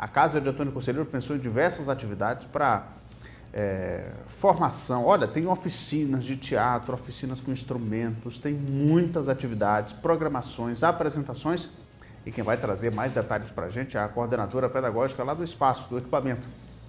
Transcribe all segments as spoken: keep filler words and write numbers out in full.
A Casa de Antônio Conselheiro pensou em diversas atividades para é, formação. Olha, tem oficinas de teatro, oficinas com instrumentos, tem muitas atividades, programações, apresentações. E quem vai trazer mais detalhes para a gente é a coordenadora pedagógica lá do espaço, do equipamento,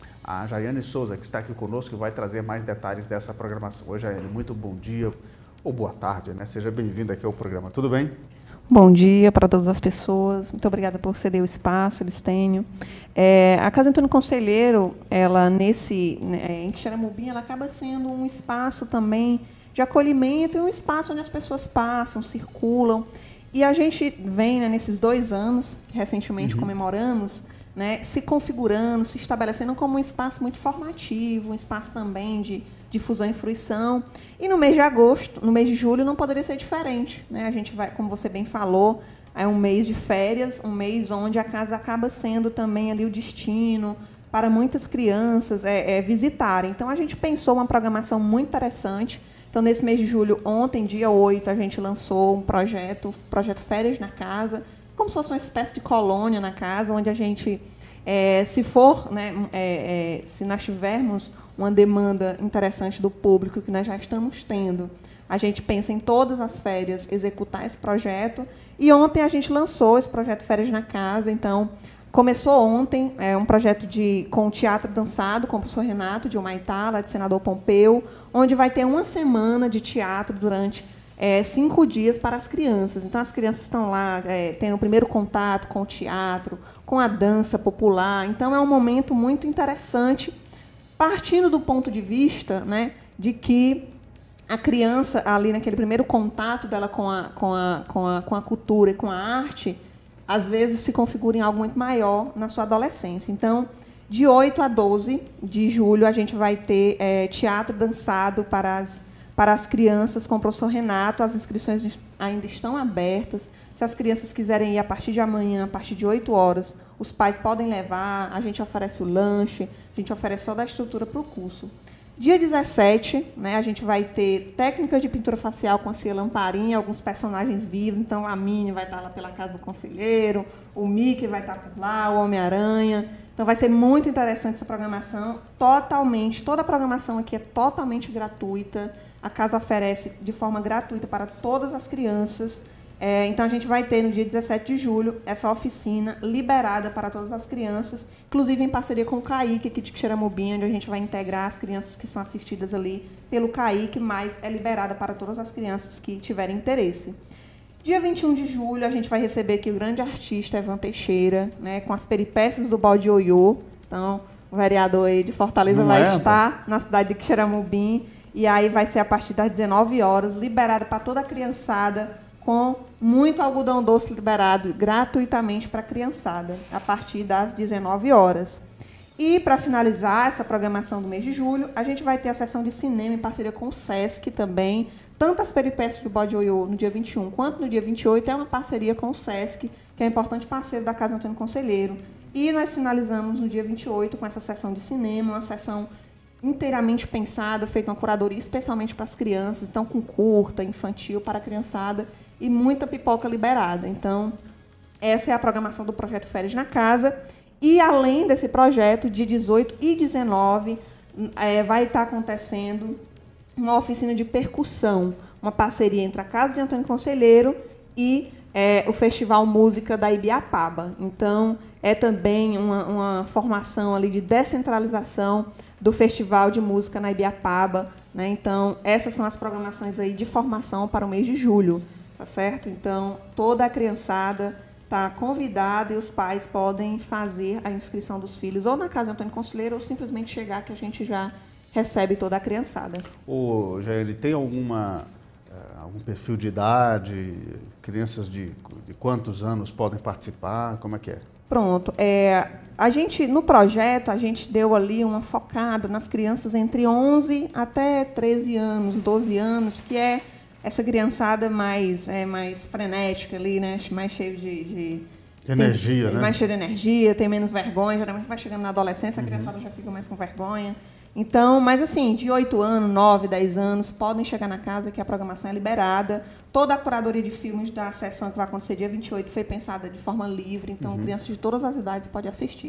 a Jaiane Souza, que está aqui conosco e vai trazer mais detalhes dessa programação. Oi, Jaiane, muito bom dia ou boa tarde, né? Seja bem-vinda aqui ao programa. Tudo bem? Bom dia para todas as pessoas. Muito obrigada por ceder o espaço, Listênio. É, a Casa Antônio Conselheiro, ela nesse, né, em Xeramobim, ela acaba sendo um espaço também de acolhimento e um espaço onde as pessoas passam, circulam. E a gente vem, né, nesses dois anos, que recentemente uhum. comemoramos, né, se configurando, se estabelecendo como um espaço muito formativo, um espaço também de difusão e fruição. E no mês de agosto, no mês de julho, não poderia ser diferente, né? A gente vai, como você bem falou, é um mês de férias, um mês onde a casa acaba sendo também ali o destino para muitas crianças é, é, visitarem. Então, a gente pensou uma programação muito interessante. Então, nesse mês de julho, ontem, dia oito, a gente lançou um projeto, projeto Férias na Casa, como se fosse uma espécie de colônia na casa, onde a gente, é, se for, né, é, é, se nós tivermos uma demanda interessante do público, que nós já estamos tendo, a gente pensa em todas as férias executar esse projeto. E ontem a gente lançou esse projeto Férias na Casa. Então, começou ontem é, um projeto de, com teatro dançado, com o professor Renato, de Humaitá, lá de Senador Pompeu, onde vai ter uma semana de teatro durante é, cinco dias para as crianças. Então, as crianças estão lá é, tendo o primeiro contato com o teatro, com a dança popular. Então, é um momento muito interessante, partindo do ponto de vista, né, de que a criança, ali naquele primeiro contato dela com a, com a, com a, com a cultura e com a arte, às vezes se configura em algo muito maior na sua adolescência. Então, de oito a doze de julho, a gente vai ter é, teatro dançado para as, para as crianças com o professor Renato. As inscrições ainda estão abertas. Se as crianças quiserem ir a partir de amanhã, a partir de oito horas, os pais podem levar, a gente oferece o lanche, a gente oferece toda a estrutura para o curso. Dia dezessete, né, a gente vai ter técnicas de pintura facial com a Cia Lamparinha, alguns personagens vivos. Então, a Minnie vai estar lá pela Casa do Conselheiro, o Mickey vai estar por lá, o Homem-Aranha. Então, vai ser muito interessante essa programação, totalmente, toda a programação aqui é totalmente gratuita. A casa oferece de forma gratuita para todas as crianças. É, então, a gente vai ter, no dia dezessete de julho, essa oficina liberada para todas as crianças, inclusive em parceria com o CAIC, aqui de Xeramobim, onde a gente vai integrar as crianças que são assistidas ali pelo CAIC, mas é liberada para todas as crianças que tiverem interesse. Dia vinte e um de julho, a gente vai receber aqui o grande artista Evan Teixeira, né, com as peripécias do Balde Ioiô. Então, o vereador aí de Fortaleza Não vai é, estar na cidade de Xeramobim, e aí vai ser a partir das dezenove horas, liberada para toda a criançada, com muito algodão doce liberado gratuitamente para a criançada, a partir das dezenove horas. E, para finalizar essa programação do mês de julho, a gente vai ter a sessão de cinema em parceria com o SESC também. Tanto as peripécias do Bode Ioiô no dia vinte e um quanto no dia vinte e oito é uma parceria com o SESC, que é um importante parceiro da Casa Antônio Conselheiro. E nós finalizamos no dia vinte e oito com essa sessão de cinema, uma sessão inteiramente pensada, feita uma curadoria especialmente para as crianças, então com curta, infantil, para a criançada, e muita pipoca liberada. Então, essa é a programação do projeto Férias na Casa. E, além desse projeto, dia dezoito e dezenove, é, vai estar acontecendo uma oficina de percussão, uma parceria entre a Casa de Antônio Conselheiro e é, o Festival Música da Ibiapaba. Então, é também uma, uma formação ali de descentralização do Festival de Música na Ibiapaba, né? Então, essas são as programações aí de formação para o mês de julho. Tá certo? Então, toda a criançada está convidada e os pais podem fazer a inscrição dos filhos ou na Casa Antônio Conselheiro ou simplesmente chegar que a gente já recebe toda a criançada. Ô, Jair, tem alguma, algum perfil de idade? Crianças de, de quantos anos podem participar? Como é que é? Pronto. É, a gente, no projeto, a gente deu ali uma focada nas crianças entre onze até treze anos, doze anos, que é essa criançada mais, é, mais frenética ali, né? Mais cheio de... de energia, tem, né? Mais cheio de energia, tem menos vergonha. Geralmente vai chegando na adolescência, a criançada uhum. já fica mais com vergonha. Então, mas assim, de oito anos, nove, dez anos, podem chegar na casa que a programação é liberada. Toda a curadoria de filmes da sessão que vai acontecer dia vinte e oito foi pensada de forma livre, então uhum. crianças de todas as idades podem assistir.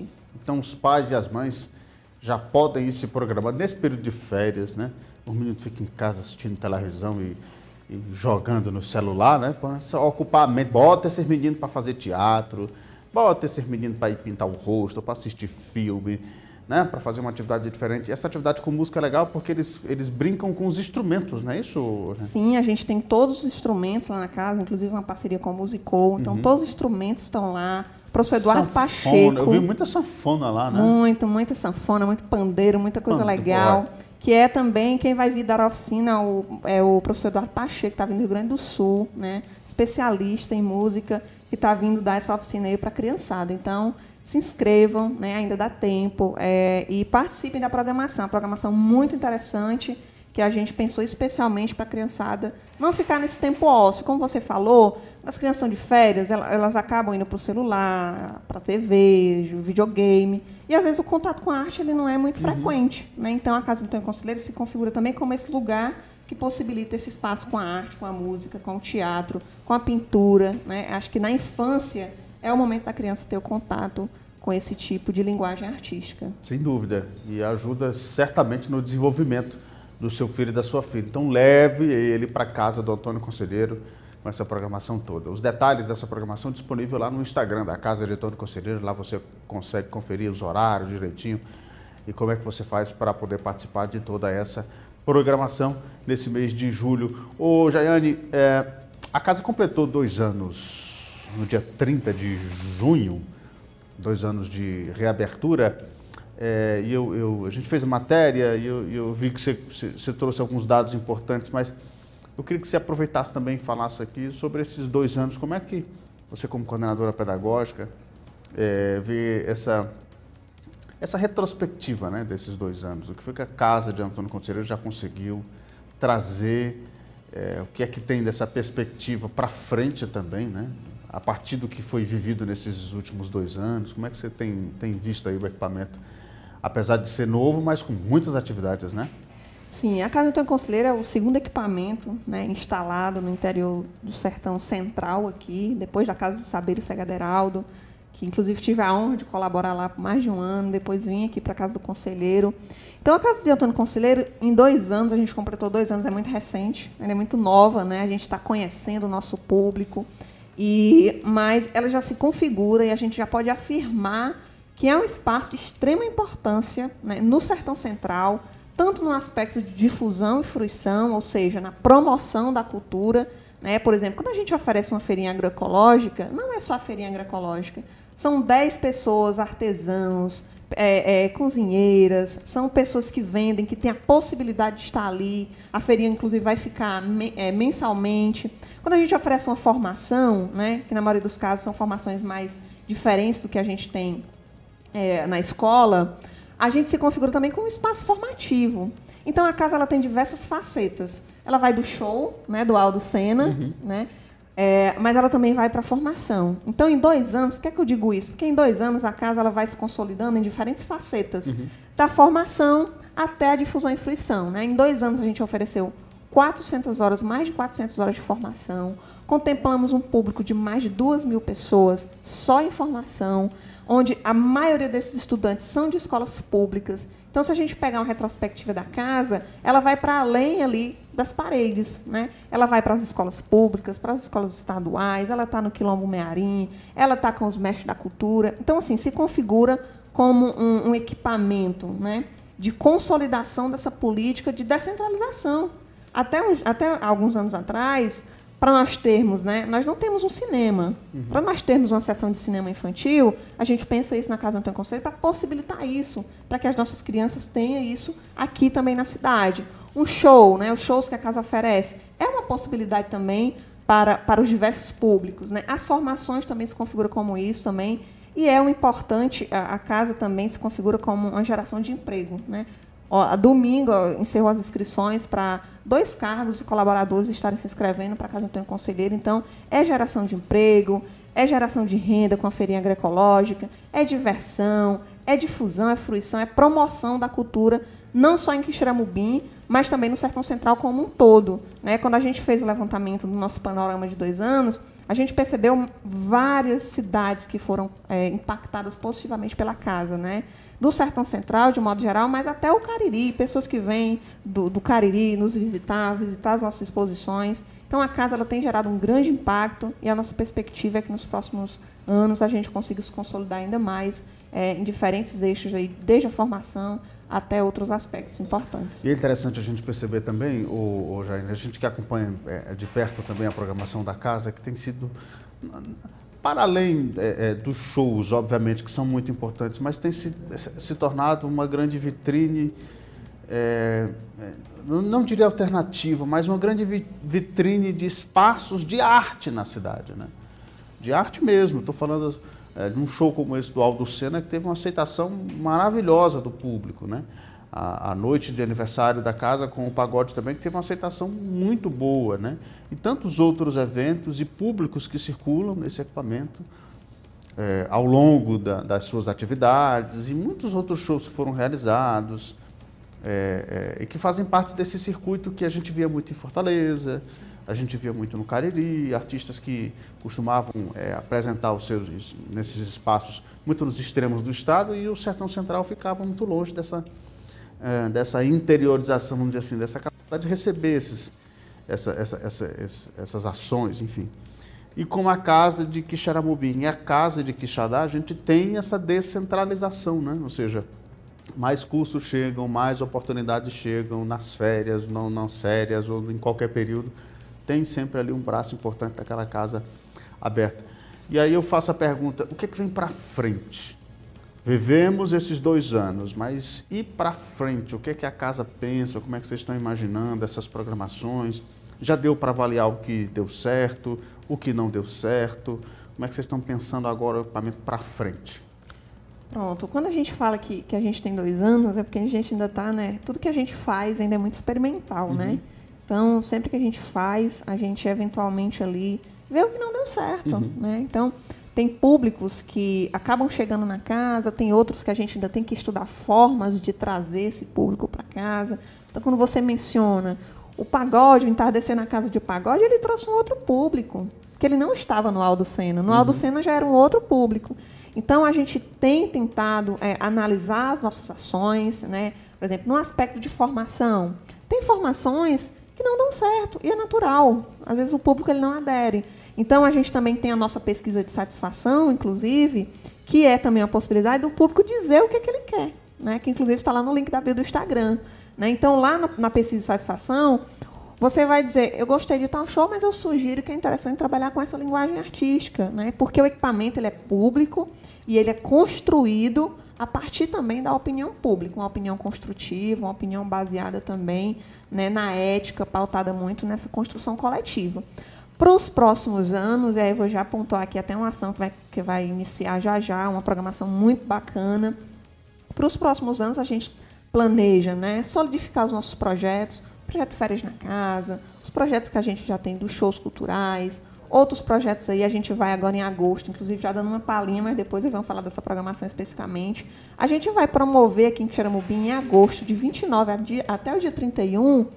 Então, os pais e as mães já podem ir se programando nesse período de férias, né? Os meninos ficam em casa assistindo televisão e, e jogando no celular, né? Para ocupar a mente. Bota esses meninos para fazer teatro, bota esses meninos para ir pintar o rosto, para assistir filme, né? Para fazer uma atividade diferente. E essa atividade com música é legal porque eles, eles brincam com os instrumentos, não é isso? Sim, a gente tem todos os instrumentos lá na casa, inclusive uma parceria com a Musicou. Então, uhum. todos os instrumentos estão lá. Professor Eduardo sanfona. Pacheco. Eu vi muita sanfona lá, né? Muito, muita sanfona, muito pandeiro, muita coisa Pande, legal. Boa. Que é também quem vai vir dar a oficina, o, é o professor Eduardo Pacheco, que está vindo do Rio Grande do Sul, né? Especialista em música, que está vindo dar essa oficina aí para a criançada. Então, se inscrevam, né? Ainda dá tempo, é, e participem da programação. Uma programação muito interessante, que a gente pensou especialmente para a criançada não ficar nesse tempo ósseo. Como você falou, as crianças estão de férias, elas acabam indo para o celular, para a T V, videogame, e às vezes o contato com a arte ele não é muito uhum. frequente, né? Então, a Casa do Antônio Conselheiro se configura também como esse lugar que possibilita esse espaço com a arte, com a música, com o teatro, com a pintura, né? Acho que na infância é o momento da criança ter o contato com esse tipo de linguagem artística. Sem dúvida, e ajuda certamente no desenvolvimento do seu filho e da sua filha. Então, leve ele para a Casa do Antônio Conselheiro com essa programação toda. Os detalhes dessa programação disponível lá no Instagram da Casa de Antônio Conselheiro. Lá você consegue conferir os horários direitinho e como é que você faz para poder participar de toda essa programação nesse mês de julho. Ô, Jaiane, é, a casa completou dois anos no dia trinta de junho, dois anos de reabertura. É, e eu, eu, a gente fez a matéria e eu, eu vi que você, você trouxe alguns dados importantes, mas eu queria que você aproveitasse também e falasse aqui sobre esses dois anos. Como é que você, como coordenadora pedagógica, é, vê essa, essa retrospectiva, né, desses dois anos? O que foi que a Casa de Antônio Conselheiro já conseguiu trazer? É, o que é que tem dessa perspectiva para frente também, né? A partir do que foi vivido nesses últimos dois anos? Como é que você tem, tem visto aí o equipamento? Apesar de ser novo, mas com muitas atividades, né? Sim, a Casa do Antônio Conselheiro é o segundo equipamento, né, instalado no interior do Sertão Central aqui, depois da Casa de Saber e Cega Deraldo, que inclusive tive a honra de colaborar lá por mais de um ano, depois vim aqui para a Casa do Conselheiro. Então, a Casa de Antônio Conselheiro, em dois anos, a gente completou dois anos, é muito recente, ela é muito nova, né? A gente está conhecendo o nosso público, e, mas ela já se configura e a gente já pode afirmar que é um espaço de extrema importância, né, no Sertão Central, tanto no aspecto de difusão e fruição, ou seja, na promoção da cultura, né? Por exemplo, quando a gente oferece uma feirinha agroecológica, não é só a feirinha agroecológica, são dez pessoas, artesãos, é, é, cozinheiras, são pessoas que vendem, que têm a possibilidade de estar ali, a feirinha, inclusive, vai ficar me, é, mensalmente. Quando a gente oferece uma formação, né, que na maioria dos casos são formações mais diferentes do que a gente tem é, na escola, a gente se configura também como um espaço formativo. Então, a casa ela tem diversas facetas. Ela vai do show, né, do Aldo Sena, uhum. né, é, mas ela também vai para a formação. Então, em dois anos, por que, é que eu digo isso? Porque em dois anos a casa ela vai se consolidando em diferentes facetas, uhum. da formação até a difusão e fruição. Né? Em dois anos, a gente ofereceu quatrocentas horas, mais de quatrocentas horas de formação. Contemplamos um público de mais de duas mil pessoas só em formação, onde a maioria desses estudantes são de escolas públicas. Então, se a gente pegar uma retrospectiva da casa, ela vai para além ali das paredes, né? Ela vai para as escolas públicas, para as escolas estaduais, ela está no Quilombo Mearim, ela está com os mestres da cultura. Então, assim, se configura como um, um equipamento, né, de consolidação dessa política de descentralização. Até, um, até alguns anos atrás, para nós termos, né, nós não temos um cinema. Uhum. Para nós termos uma sessão de cinema infantil, a gente pensa isso na Casa do Antônio Conselheiro para possibilitar isso, para que as nossas crianças tenham isso aqui também na cidade. Um show, né, os shows que a casa oferece, é uma possibilidade também para, para os diversos públicos. Né? As formações também se configuram como isso também, e é um importante, a, a casa também se configura como uma geração de emprego. Né? Ó, a domingo ó, encerrou as inscrições para dois cargos de colaboradores estarem se inscrevendo para a Casa do Antônio Conselheiro. Então, é geração de emprego, é geração de renda com a feirinha agroecológica, é diversão, é difusão, é fruição, é promoção da cultura, não só em Quixeramobim, mas também no Sertão Central como um todo. Né? Quando a gente fez o levantamento do nosso panorama de dois anos, a gente percebeu várias cidades que foram é, impactadas positivamente pela casa, né? Do Sertão Central, de modo geral, mas até o Cariri, pessoas que vêm do, do Cariri nos visitar, visitar as nossas exposições. Então, a casa ela tem gerado um grande impacto e a nossa perspectiva é que nos próximos anos a gente consiga se consolidar ainda mais é, em diferentes eixos, aí, desde a formação até outros aspectos importantes. E é interessante a gente perceber também, o, o Jair, a gente que acompanha é, de perto também a programação da casa, que tem sido, para além é, é, dos shows, obviamente, que são muito importantes, mas tem se, se tornado uma grande vitrine, é, é, não diria alternativa, mas uma grande vitrine de espaços de arte na cidade, né? De arte mesmo, estou falando é, de um show como esse do Aldo Sena, que teve uma aceitação maravilhosa do público, né? A, a noite de aniversário da casa com o pagode também, que teve uma aceitação muito boa, né? E tantos outros eventos e públicos que circulam nesse equipamento é, ao longo da, das suas atividades e muitos outros shows que foram realizados é, é, e que fazem parte desse circuito que a gente via muito em Fortaleza, a gente via muito no Cariri, artistas que costumavam é, apresentar os seus nesses espaços muito nos extremos do estado, e o Sertão Central ficava muito longe dessa, é, dessa interiorização, vamos dizer assim, dessa capacidade de receber esses, essa, essa, essa, essas ações, enfim. E como a casa de Quixeramobim e a casa de Quixadá, a gente tem essa descentralização, né? Ou seja, mais cursos chegam, mais oportunidades chegam nas férias, não nas férias ou em qualquer período. Tem sempre ali um braço importante daquela casa aberta. E aí eu faço a pergunta, o que é que vem para frente? Vivemos esses dois anos, mas e para frente? O que é que a casa pensa? Como é que vocês estão imaginando essas programações? Já deu para avaliar o que deu certo, o que não deu certo? Como é que vocês estão pensando agora o equipamento para frente? Pronto, quando a gente fala que, que a gente tem dois anos, é porque a gente ainda está, né? Tudo que a gente faz ainda é muito experimental, uhum. né? Então, sempre que a gente faz, a gente eventualmente ali vê o que não deu certo, uhum. né? Então, tem públicos que acabam chegando na casa, tem outros que a gente ainda tem que estudar formas de trazer esse público para casa. Então, quando você menciona o pagode, o entardecer na casa de pagode, ele trouxe um outro público, que ele não estava no Aldo Sena. No uhum. Aldo Sena já era um outro público. Então, a gente tem tentado é, analisar as nossas ações, né? Por exemplo, no aspecto de formação. Tem formações que não dão certo, e é natural. Às vezes o público ele não adere. Então, a gente também tem a nossa pesquisa de satisfação, inclusive, que é também a possibilidade do público dizer o que, é que ele quer, né? Que, inclusive, está lá no link da bio do Instagram. Né? Então, lá na, na pesquisa de satisfação, você vai dizer, eu gostei de tal show, mas eu sugiro que é interessante trabalhar com essa linguagem artística, né? Porque o equipamento ele é público e ele é construído a partir também da opinião pública, uma opinião construtiva, uma opinião baseada também, né, na ética, pautada muito nessa construção coletiva. Para os próximos anos, aí eu vou já apontar aqui até uma ação que vai, que vai iniciar já já, uma programação muito bacana. Para os próximos anos, a gente planeja, né, solidificar os nossos projetos, projeto Férias na Casa, os projetos que a gente já tem dos shows culturais, outros projetos aí, a gente vai agora em agosto, inclusive já dando uma palhinha, mas depois eu vou falar dessa programação especificamente. A gente vai promover aqui em Quixeramobim, em agosto, de vinte e nove até o dia trinta e um,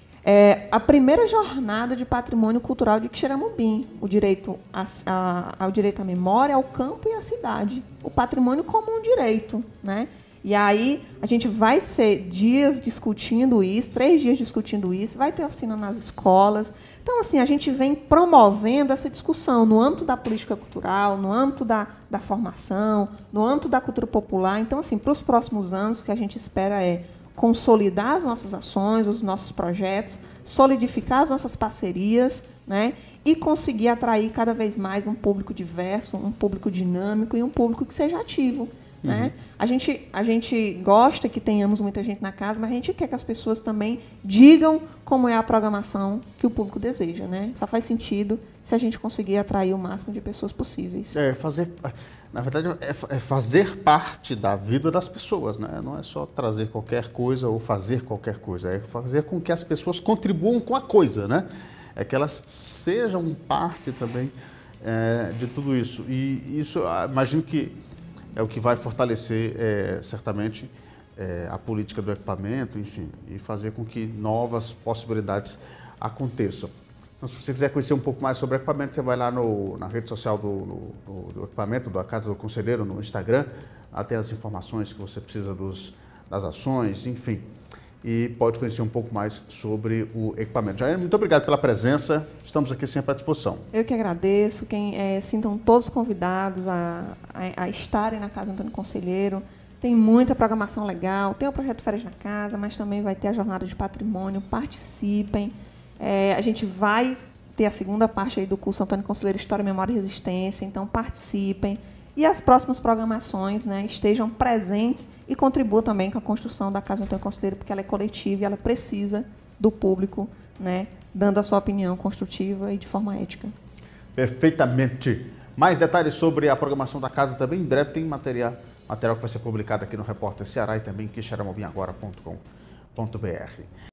é, a primeira jornada de patrimônio cultural de Quixeramobim, o direito a, a, ao direito à memória, ao campo e à cidade. O patrimônio como um direito, né? E aí a gente vai ser dias discutindo isso, três dias discutindo isso, vai ter oficina nas escolas. Então, assim, a gente vem promovendo essa discussão no âmbito da política cultural, no âmbito da, da formação, no âmbito da cultura popular. Então, assim, para os próximos anos, o que a gente espera é consolidar as nossas ações, os nossos projetos, solidificar as nossas parcerias, né, e conseguir atrair cada vez mais um público diverso, um público dinâmico e um público que seja ativo. Uhum. Né? A gente, a gente gosta que tenhamos muita gente na casa, mas a gente quer que as pessoas também digam como é a programação que o público deseja. Né? Só faz sentido se a gente conseguir atrair o máximo de pessoas possíveis. É fazer, na verdade, é fazer parte da vida das pessoas. Né? Não é só trazer qualquer coisa ou fazer qualquer coisa, é fazer com que as pessoas contribuam com a coisa. Né? É que elas sejam parte também é, de tudo isso. E isso, imagino que é o que vai fortalecer, é, certamente, é, a política do equipamento, enfim, e fazer com que novas possibilidades aconteçam. Então, se você quiser conhecer um pouco mais sobre o equipamento, você vai lá no, na rede social do, no, do equipamento, da Casa do Conselheiro, no Instagram, até as informações que você precisa dos, das ações, enfim. E pode conhecer um pouco mais sobre o equipamento. Jair, muito obrigado pela presença. Estamos aqui sempre à disposição. Eu que agradeço. Quem é, sintam todos convidados a, a, a estarem na Casa Antônio Conselheiro. Tem muita programação legal. Tem o projeto Férias na Casa, mas também vai ter a Jornada de Patrimônio. Participem. É, a gente vai ter a segunda parte aí do curso Antônio Conselheiro História, Memória e Resistência. Então, participem. E as próximas programações, né, estejam presentes e contribuam também com a construção da Casa Antônio Conselheiro, porque ela é coletiva e ela precisa do público, né, dando a sua opinião construtiva e de forma ética. Perfeitamente. Mais detalhes sobre a programação da casa também, em breve tem material, material que vai ser publicado aqui no Repórter Ceará e também em quixeramobimagora ponto com ponto br.